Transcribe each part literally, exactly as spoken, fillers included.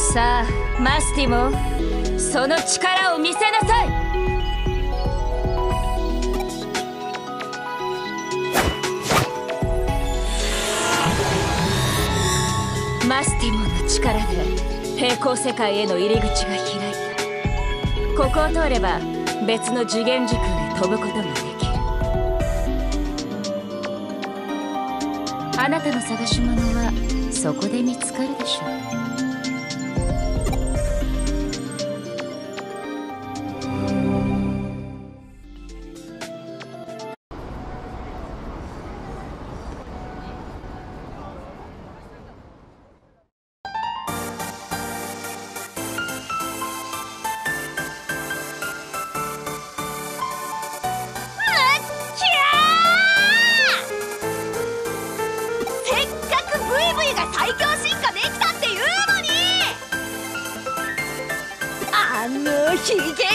さあマスティモ、その力を見せなさい。マスティモンの力で平行世界への入り口が開いた。ここを通れば別の次元時空へ飛ぶことができる。あなたの探し物はそこで見つかるでしょう。 ヒゲデジモンね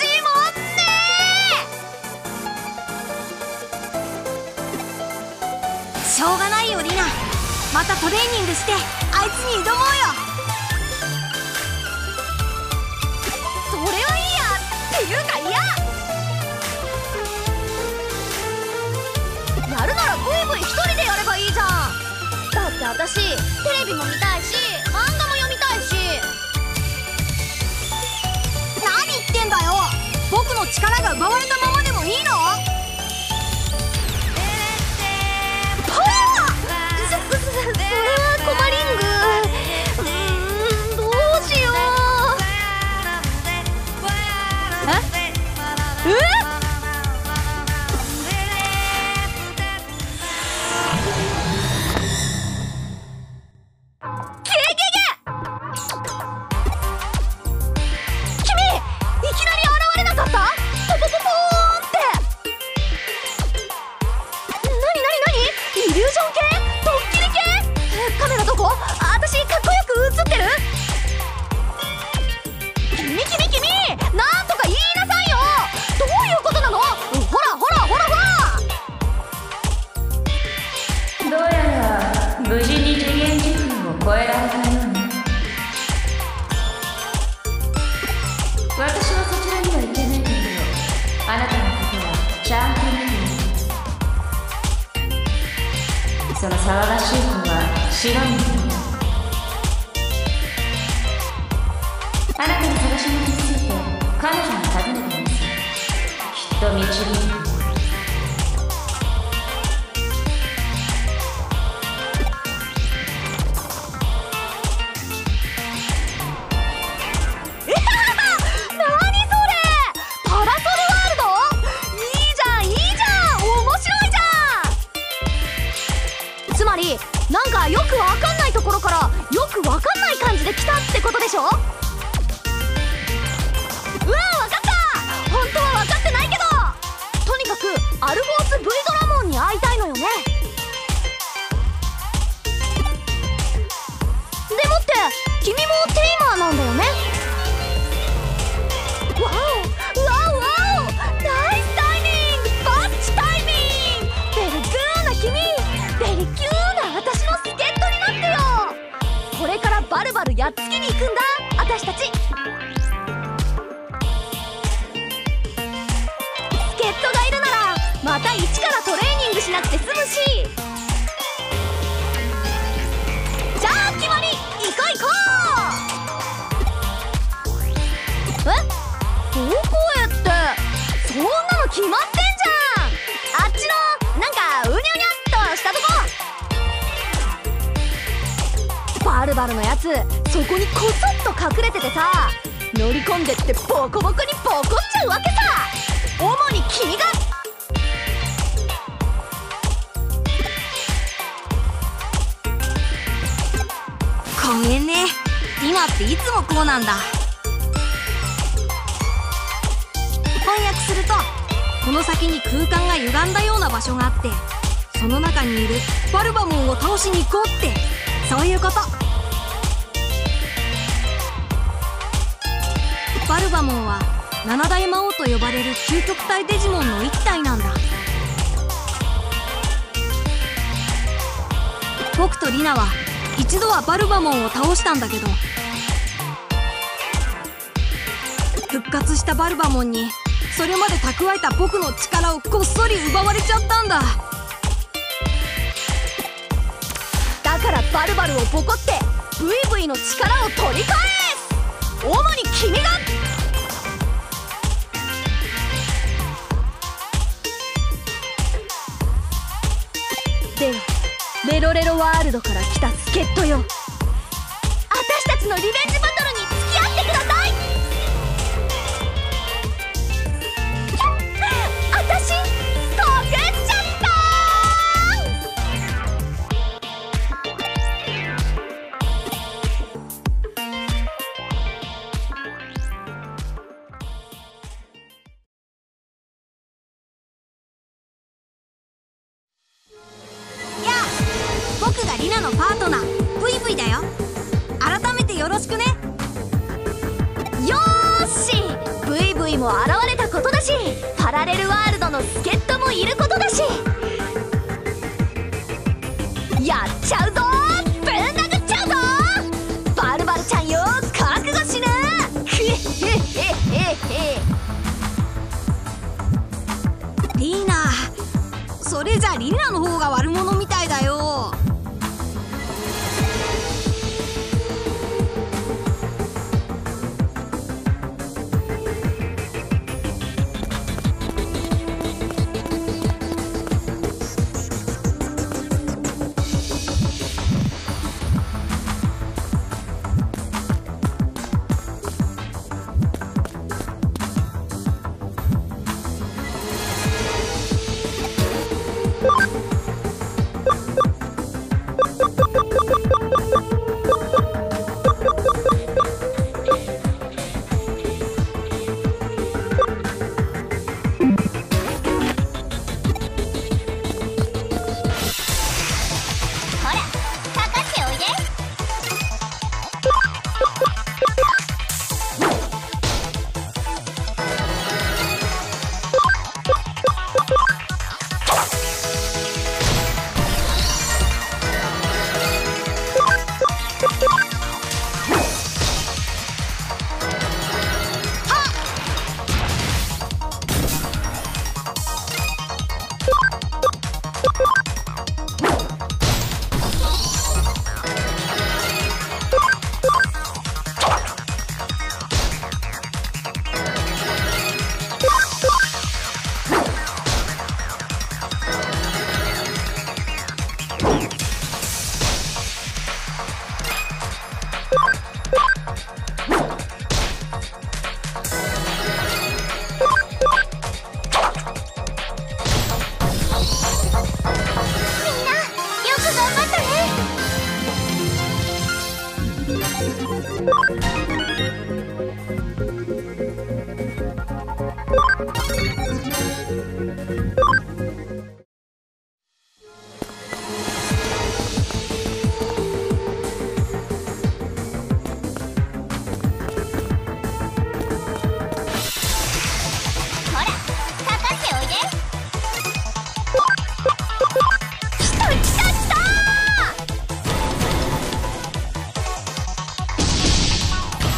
ー。しょうがないよリナ、またトレーニングしてあいつに挑もうよ。それはいいやっていうか嫌やるならブイブイ一人でやればいいじゃん。だって私テレビも見たいし漫画も読みたいし。僕の力が奪われたままでもいいの？はあ！そ、そ、それはコマリング。うーん、どうしよう。え？え？ その騒がしい子は白いのよ。あなたの探し物について彼女に尋ねてみます。きっと導いてくれる。 なんかよくわかんないところからよくわかんない感じで来たってことでしょ。うわー、わかった。本当はわかってないけど、とにかくアルフォース V ドラモンに会いたいのよね。でもって君もテイマーなんだよね。わおわおわお、ナイスタイミング、バッチタイミング。ベリグーな君、ベリキュー私の助っ人になってよ。これからバルバルやっつけに行くんだ私たち。助っ人がいるならまた一からトレーニングしなくて済むし。じゃあ決まり、行こう行こう。え、どこへって、そんなの決まってんじゃん。あっちのなんかうにゃうにゃっとしたとこ。バルバルのやつそこにこそっと隠れててさ、乗り込んでってボコボコにボコっちゃうわけさ。主に君が。ごめんね、今っていつもこうなんだ。翻訳すると、この先に空間が歪んだような場所があって、その中にいるバルバモンを倒しに行こうって、そういうこと。バルバモンは七大魔王と呼ばれる究極体デジモンの一体なんだ。僕とリナは一度はバルバモンを倒したんだけど、 復活したバルバモンにそれまで蓄えた僕の力をこっそり奪われちゃったんだ。 だからバルバルをボコって ブイブイ の力を取り返す。主に君が。ではレロレロワールドから来た助っ人よ、私たちのリベンジバトルに付き合ってください。私かけちゃったやあ、僕がリナのパートナー ブイブイ だよ。改めてよろしくね。 よーし、 ブイブイ も現れたことだし、パラレルワールドの助っ人もいることだし、やっちゃうぞー、ぶん殴っちゃうぞー。バルバルちゃんよ、覚悟しな。へへへへへ。 リーナ、それじゃリナの方が悪者みたいだよ。 こ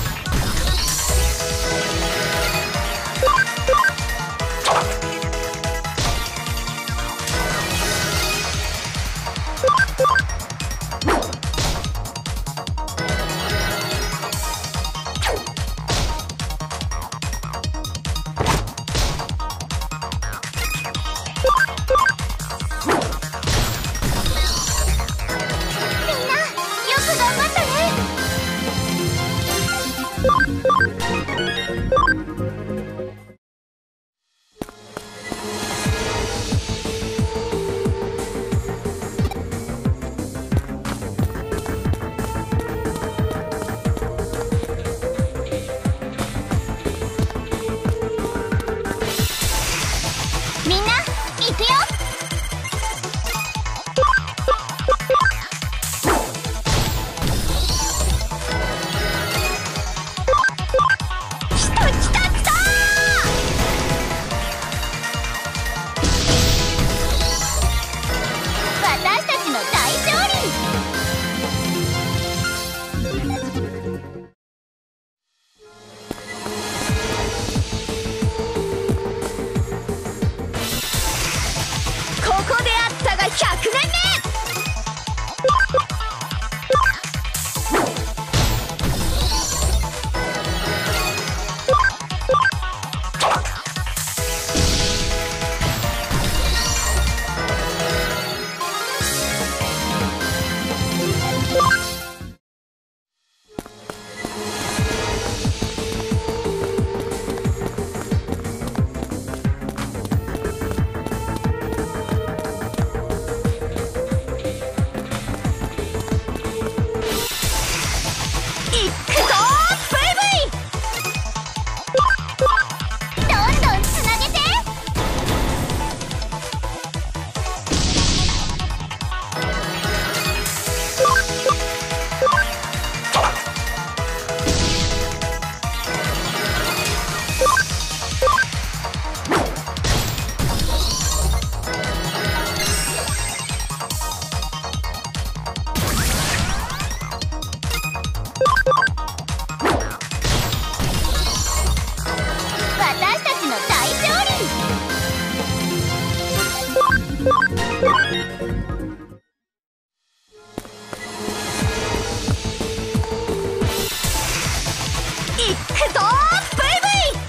いくぞー ブイブイ。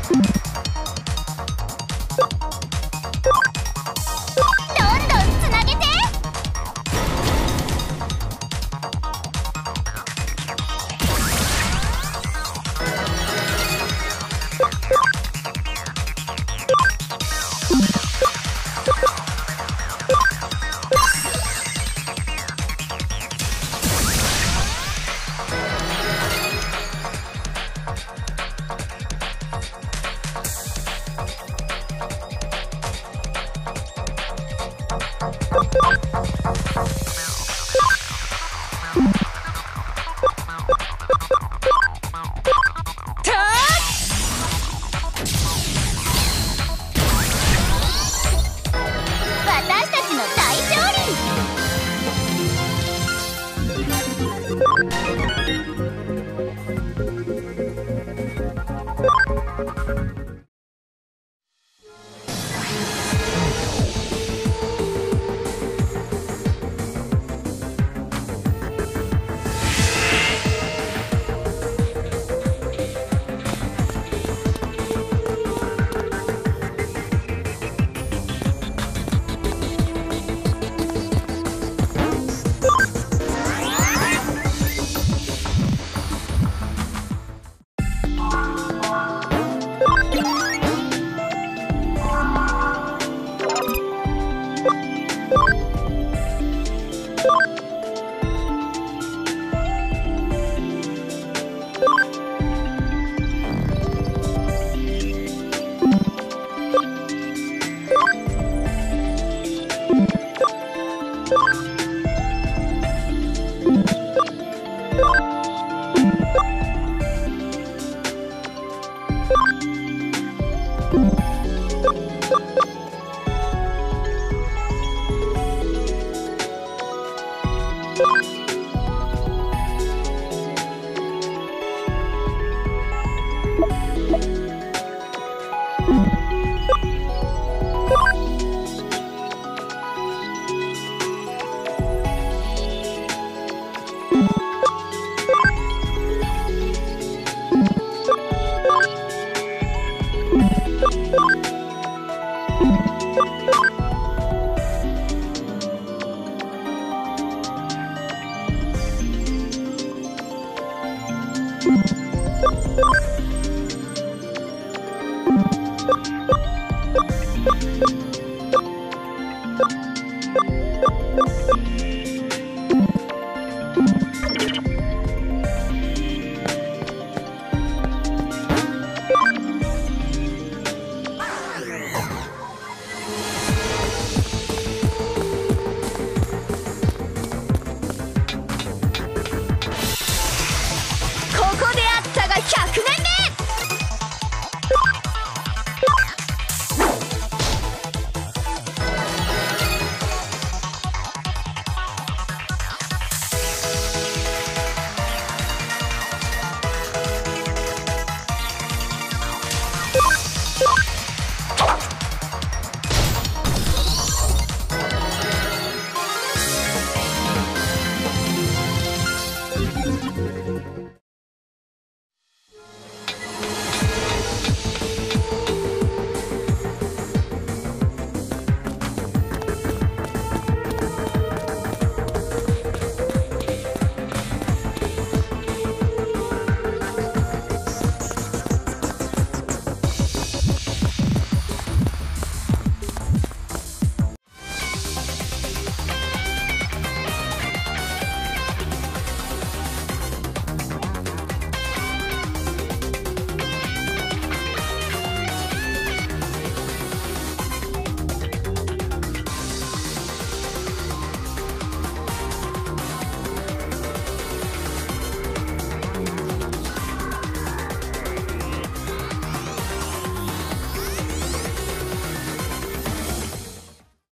you